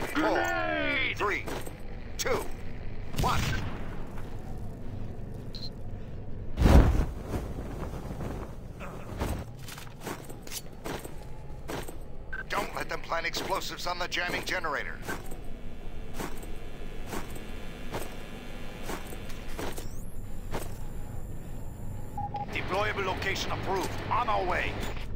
4, 3, 2, 1. Don't let them plant explosives on the jamming generator. Deployable location approved. On our way.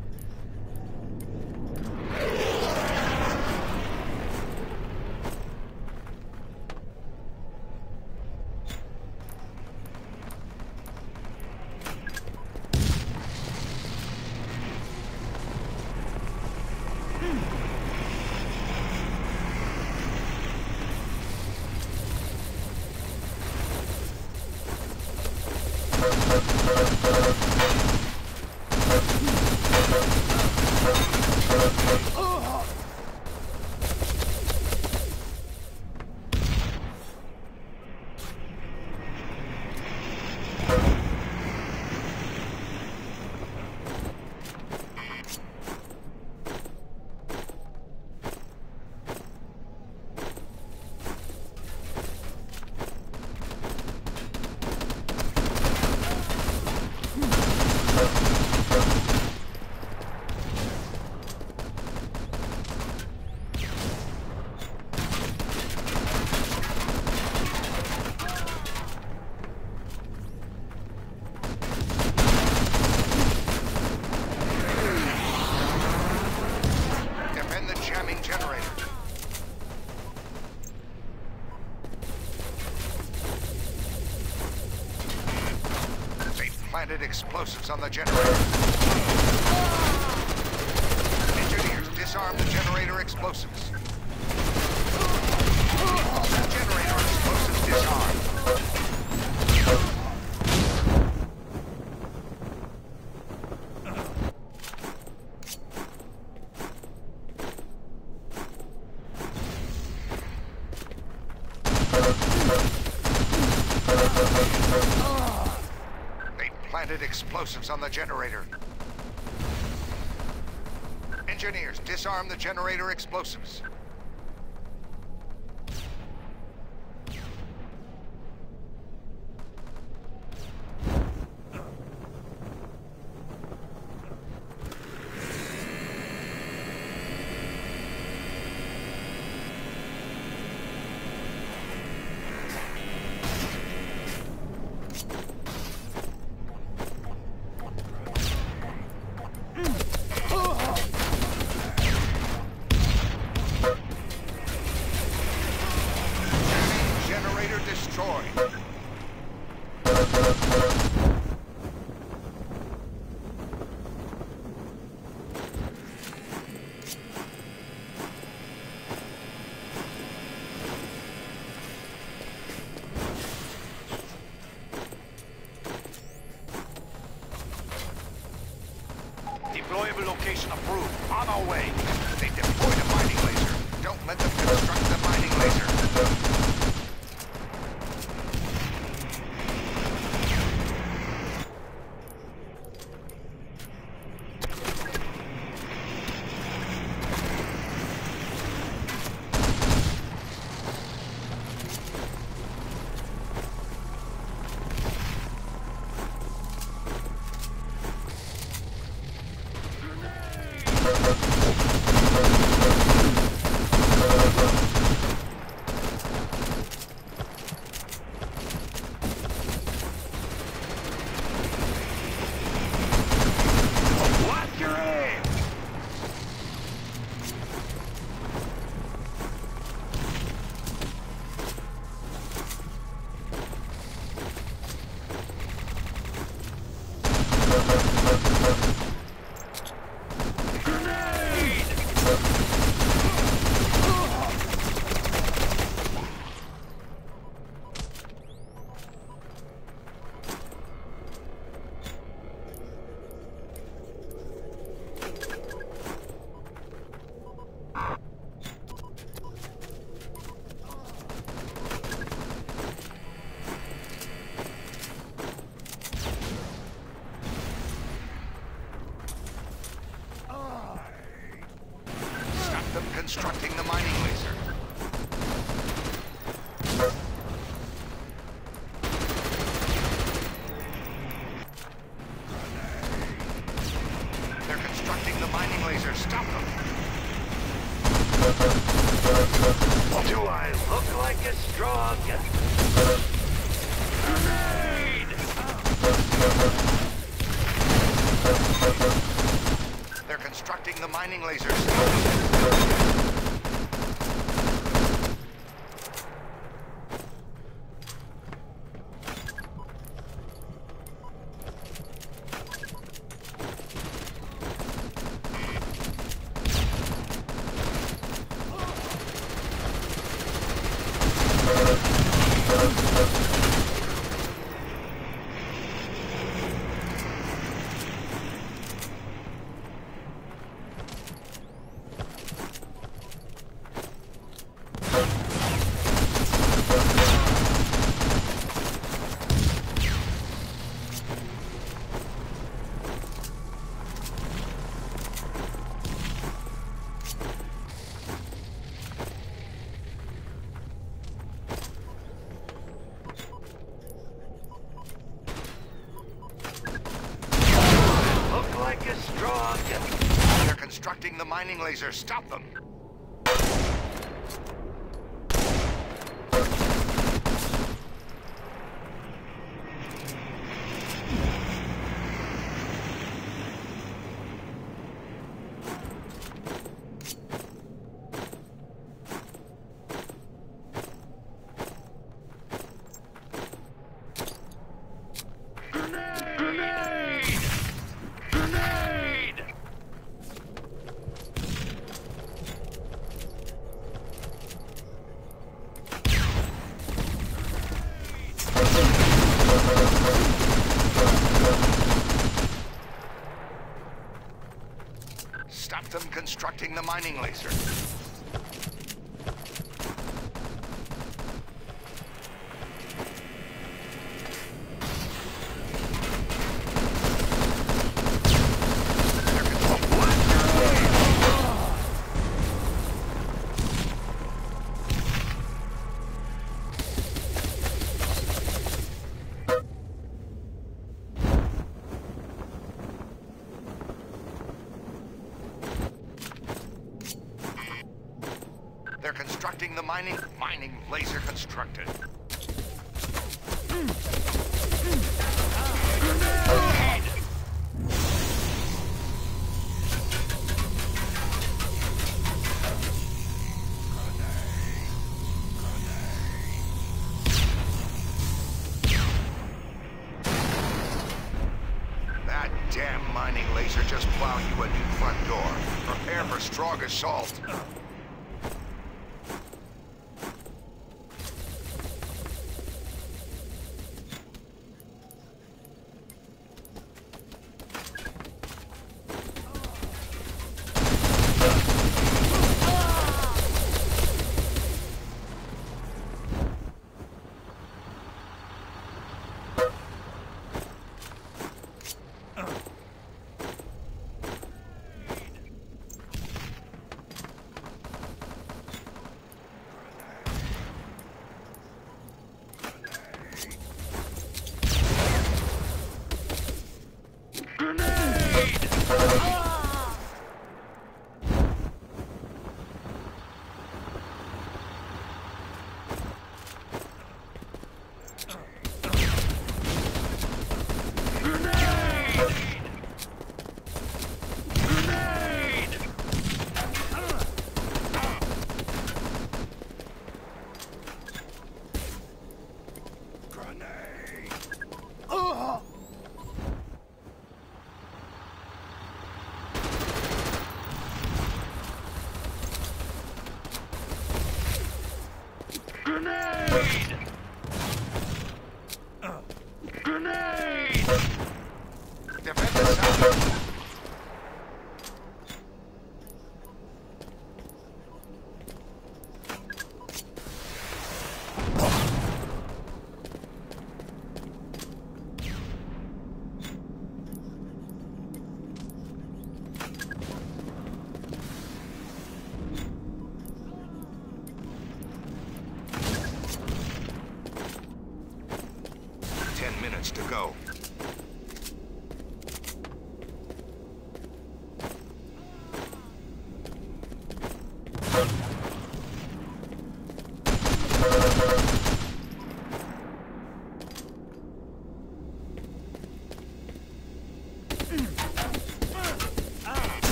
Planted explosives on the generator. Engineers, disarm the generator explosives. Generator explosives disarmed. Planted explosives on the generator. Engineers, disarm the generator explosives. Deployable location approved. On our way. They deployed a mining laser. Don't let them construct the mining laser. Constructing the mining laser. mining laser. Stop them. Do I look like a strong? Grenade! They're constructing the mining laser. Stop them. They're constructing the mining laser. Stop them. Stop them constructing the mining laser. They're constructing the mining laser constructed. Grenade! That damn mining laser just plowed you a new front door. Prepare for strong assault.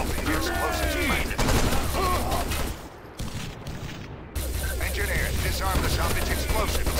Copy the explosives planted. Engineers, disarm the salvage explosives.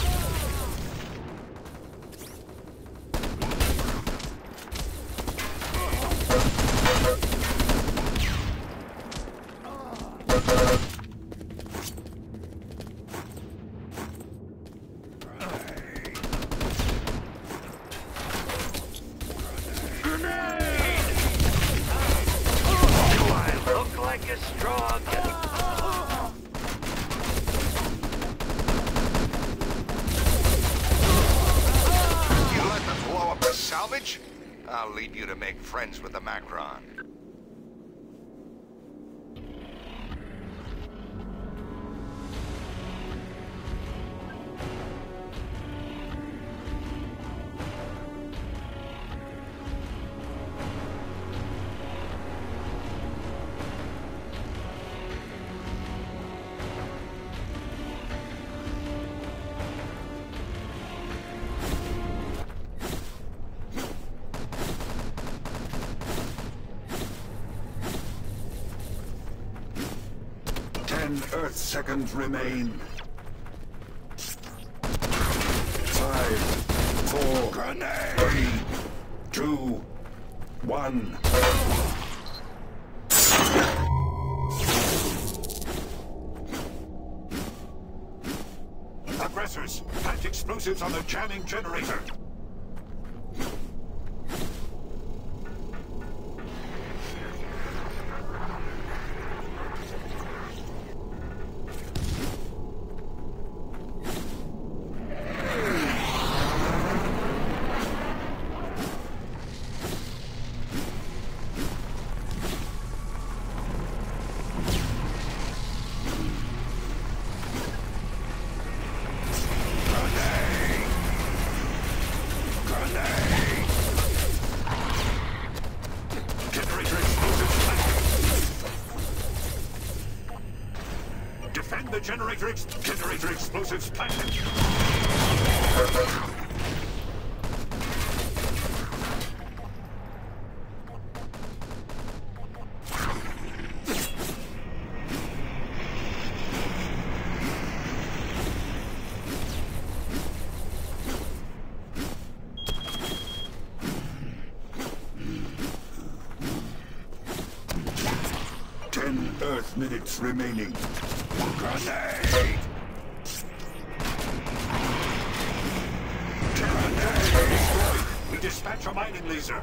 Salvage? I'll leave you to make friends with the Macron. Earth seconds remain. 5, 4, 3, 2, 1. Aggressors, plant explosives on the jamming generator. Generator explosives planted. Earth minutes remaining. Grenade! Grenade! We dispatch a mining laser.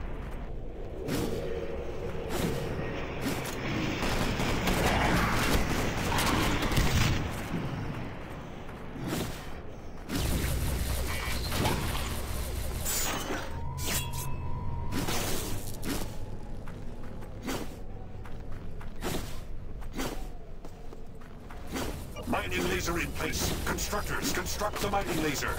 Mining laser in place. Constructors, construct the mining laser.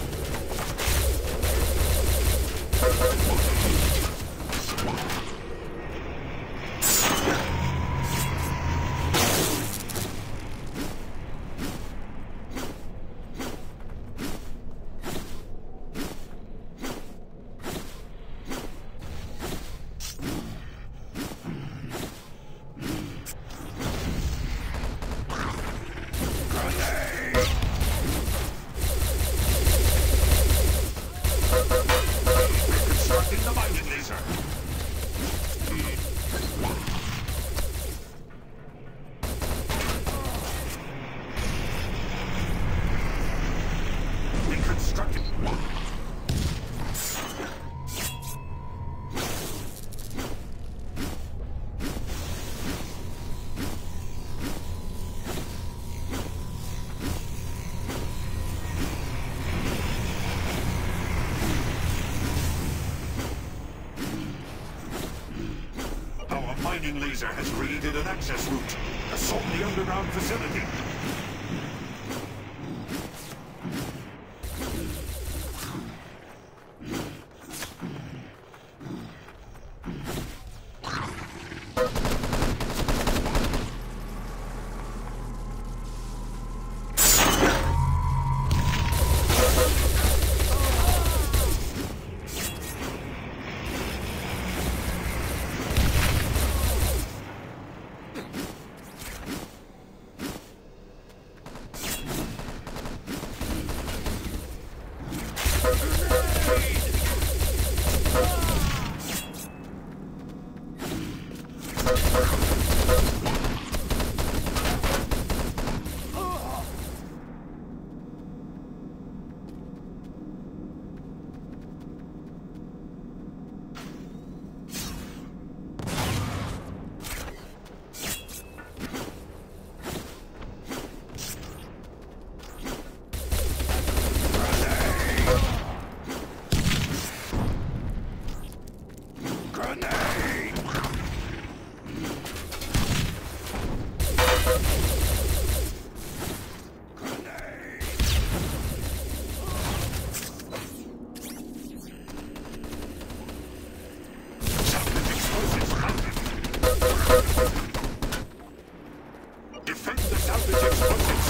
Mining laser has created an access route. Assault the underground facility. Grenade! Defend the salvage explosives!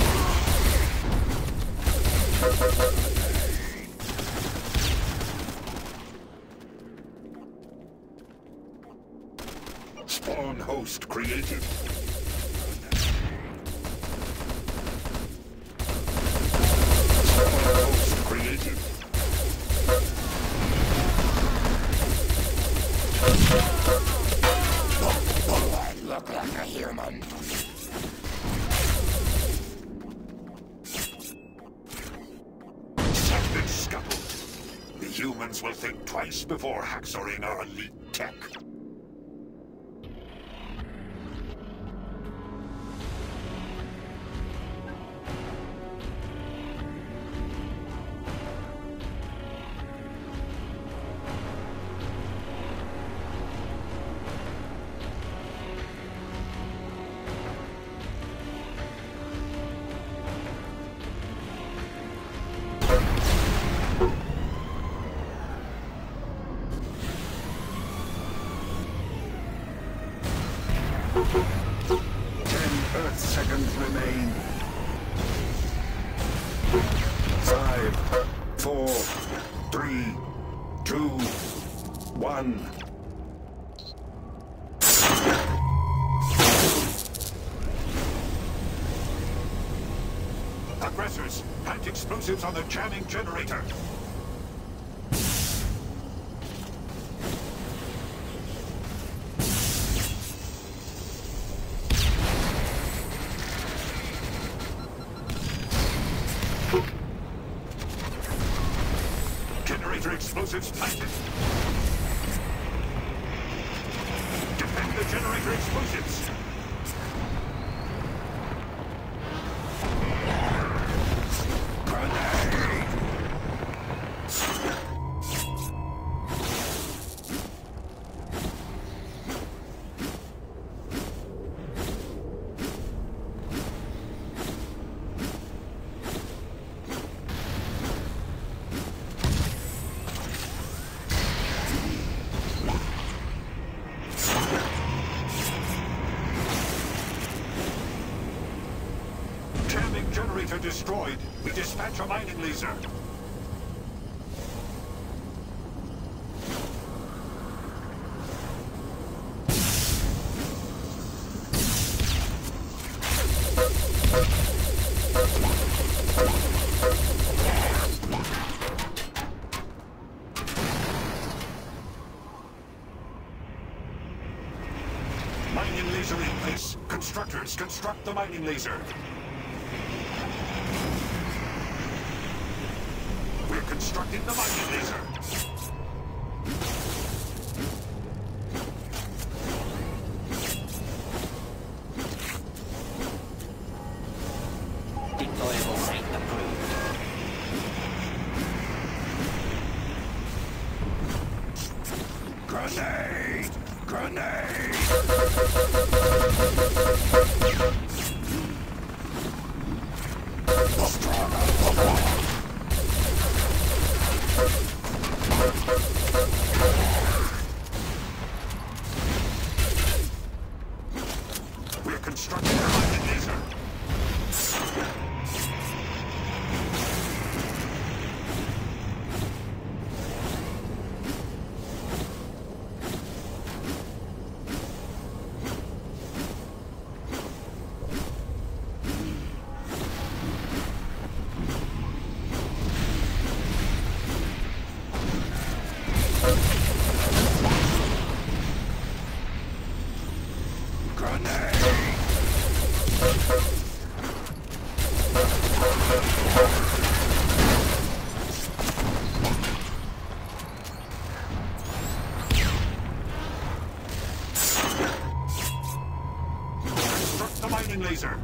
Spawn host created. Spawn host created. I look like a human. Salvage scuttled. The humans will think twice before haxoring our elite tech. Seconds remain. 5, 4, 3, 2, 1. Aggressors, plant explosives on the jamming generator. Generator explosives planted. Defend the generator explosives. Jamming generator destroyed. We dispatch a mining laser. Mining laser in place. Constructors, construct the mining laser. We're constructing the mining laser. Deployable site approved. Grenade! Grenade! We're constructing the mining laser. Construct the mining laser.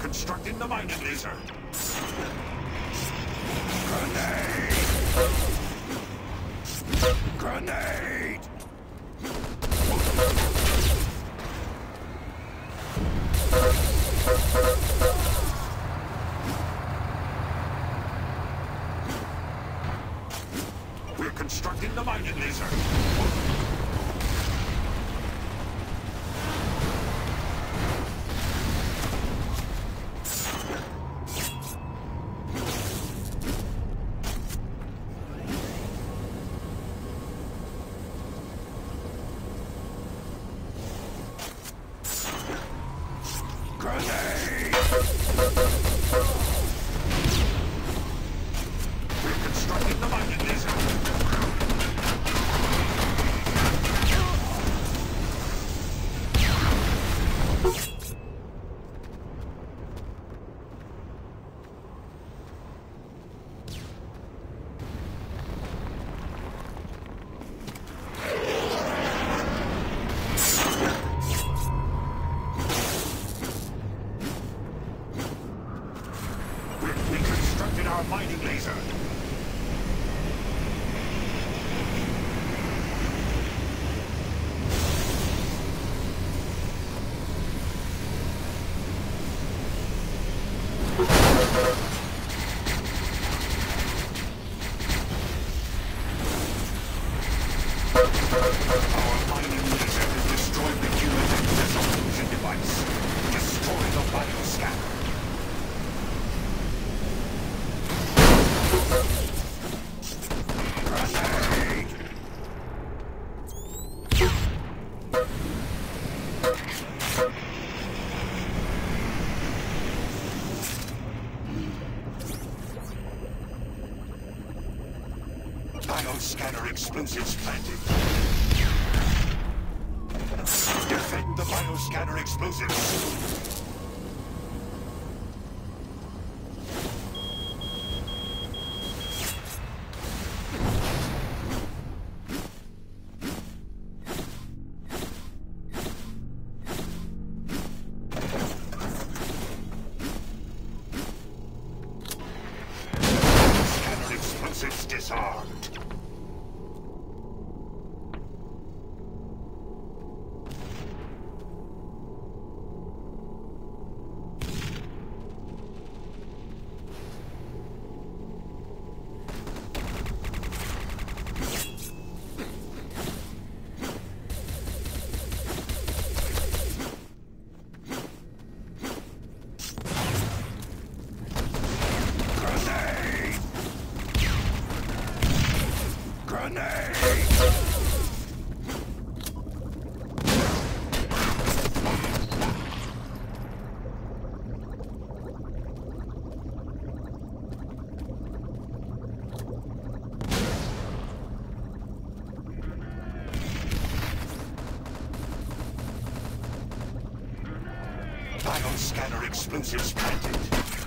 constructing the mining laser. Grenade! Grenade! We're constructing the mining laser. Grenade! We're constructing the mining laser. We constructed our mining laser. Our mining laser has destroyed the human access illusion device. Destroy the bioscanner. Grenade! Bioscanner explosives planted. Defend the bioscanner explosives. Bioscanner explosives disarmed. Grenade! Grenade! Bioscanner explosives planted.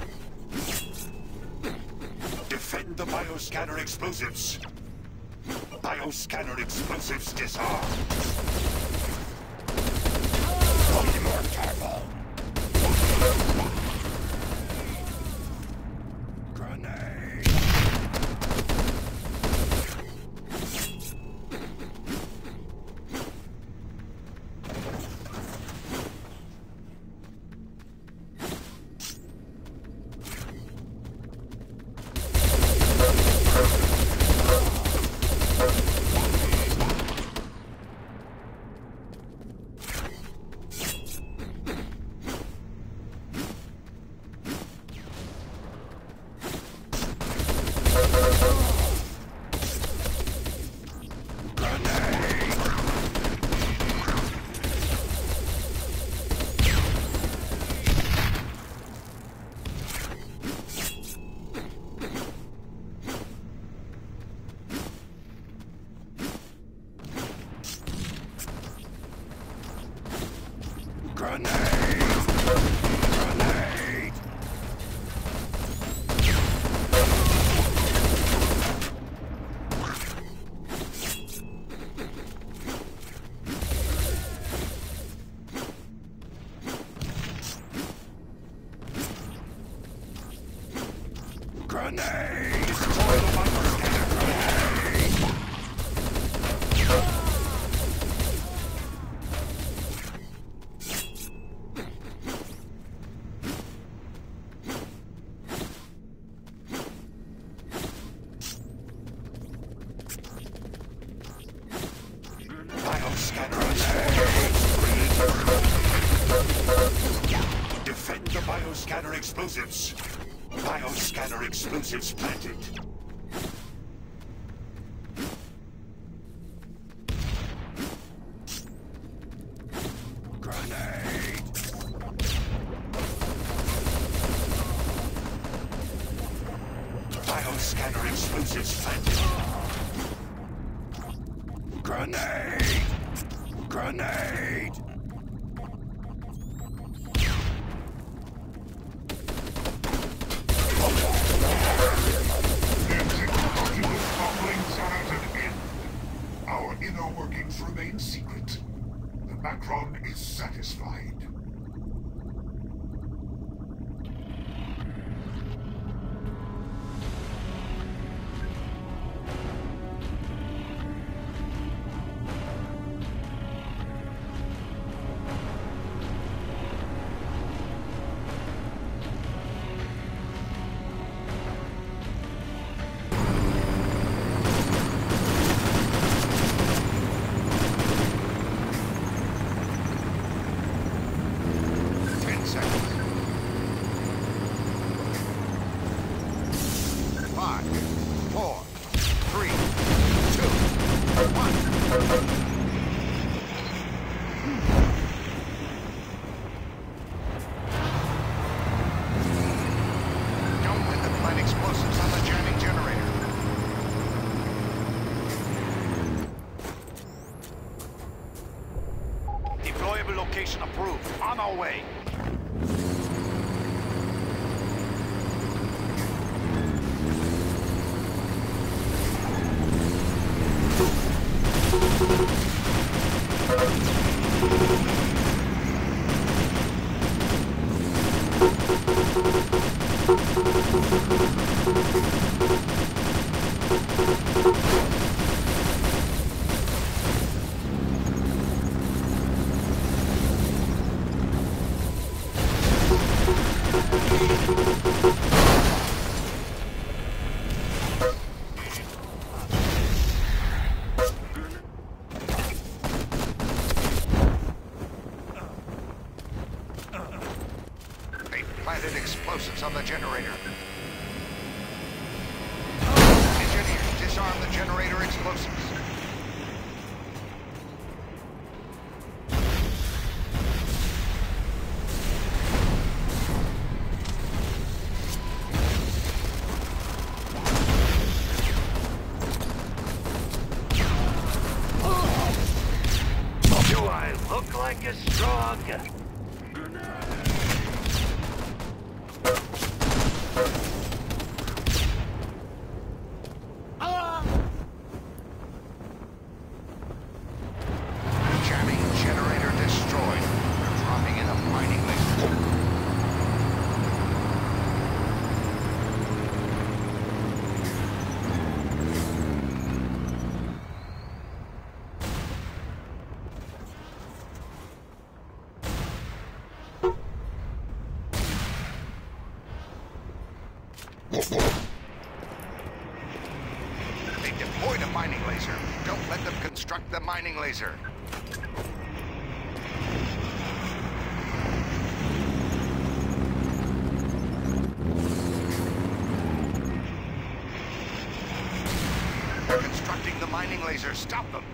Defend the bioscanner explosives. Bioscanner explosives disarmed. Be more careful! Grenade! Grenade! Grenade! Bioscanner explosives. Bioscanner explosives planted. Grenade! Bioscanner explosives planted. Grenade! Grenade! Our inner workings remain secret. The Macron is satisfied. Location approved. On our way. Planted explosives on the generator. Engineers, disarm the generator explosives. Do I look like a strong? Jamming generator destroyed. Dropping in a mining laser. They deployed a mining laser. Don't let them construct the mining laser. They're constructing the mining laser. Stop them.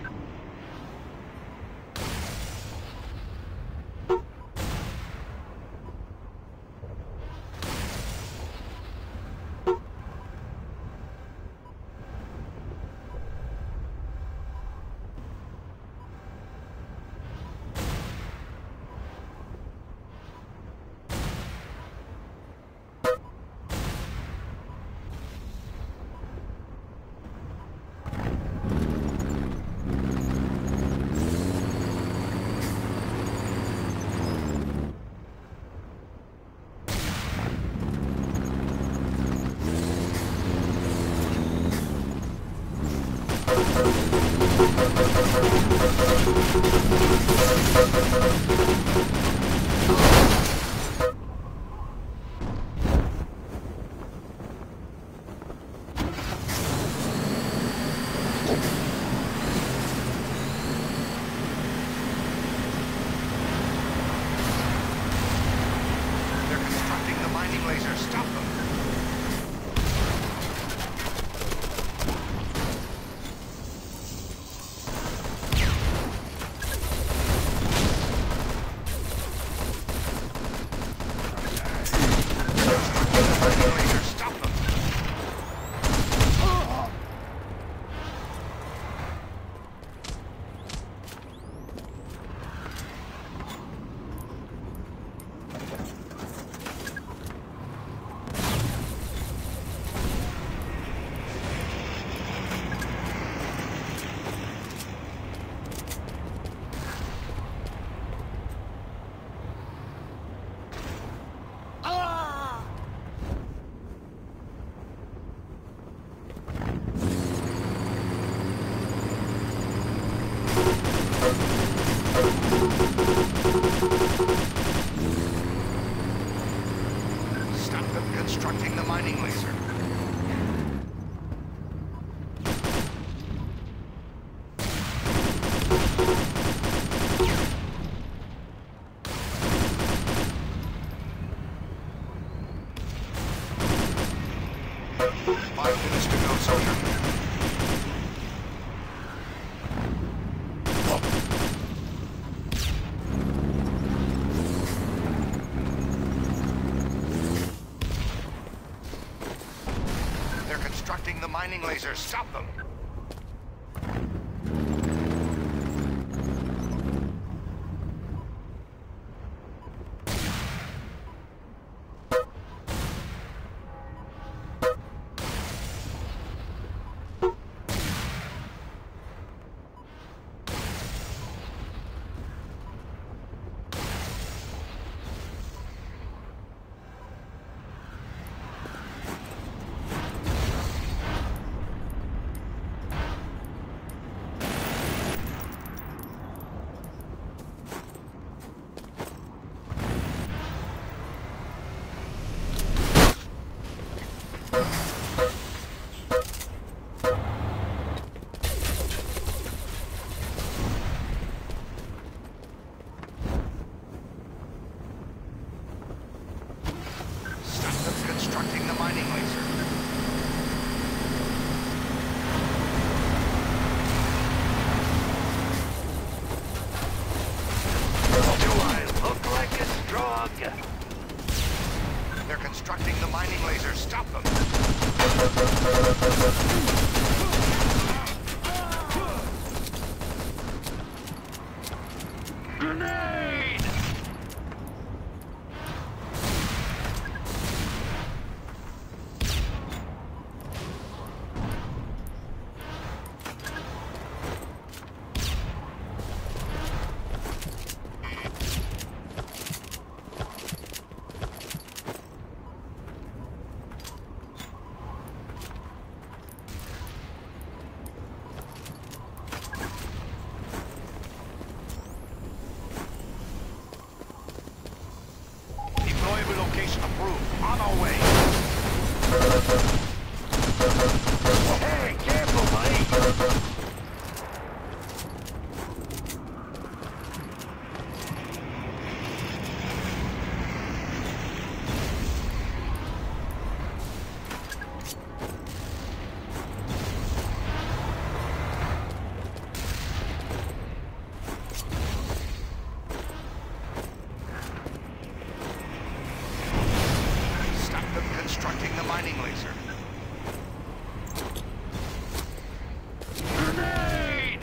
Stop them constructing the mining laser. Five minutes to go, soldier. They're constructing the mining laser. Stop them! Constructing the mining laser. Do I look like a strong? They're constructing the mining laser. Stop them! Grenade! Deployable location approved. On our way. Hey, careful, buddy! Stop them constructing the mining laser. Grenade!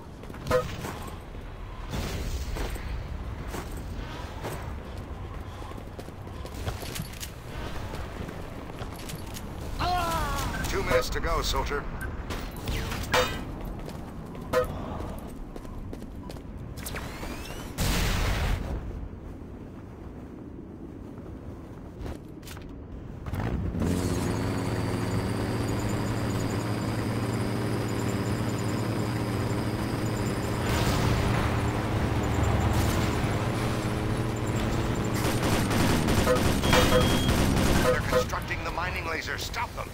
Ah! 2 minutes to go, soldier. They're constructing the mining laser. Stop them!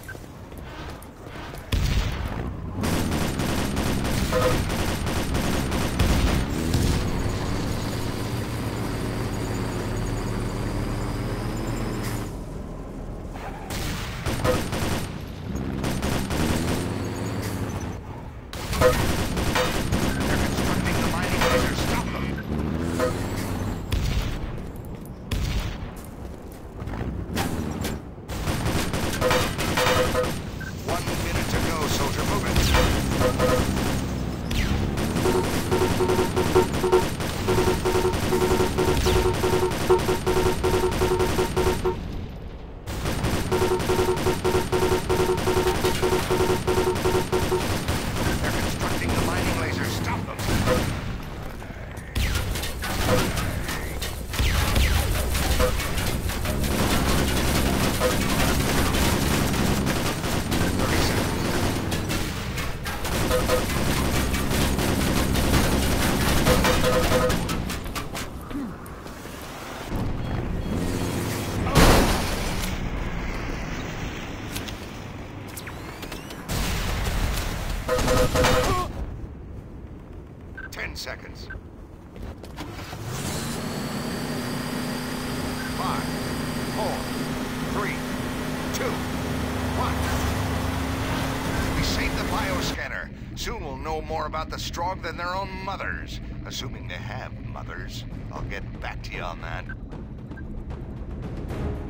They're constructing the mining laser. Stop them! One minute to go, soldier. They're constructing the mining laser. Stop them! 30 seconds. seconds. 5, 4, 3, 2, 1. We saved the bioscanner. Soon we'll know more about the Strogg than their own mothers. Assuming they have mothers. I'll get back to you on that.